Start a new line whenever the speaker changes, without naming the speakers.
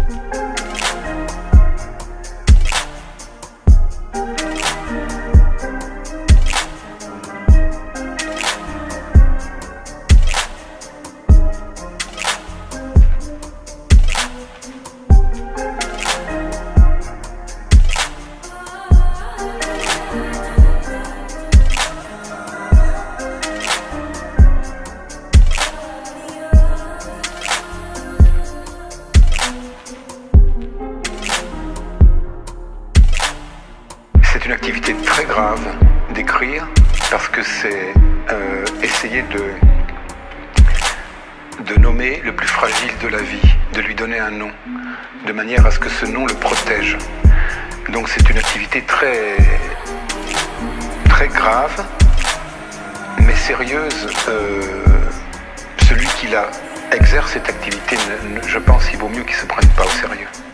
C'est une activité très grave d'écrire parce que c'est essayer de nommer le plus fragile de la vie, de lui donner un nom, de manière à ce que ce nom le protège. Donc c'est une activité très grave, mais sérieuse. Celui qui exerce cette activité, je pense qu'il vaut mieux qu'il ne se prenne pas au sérieux.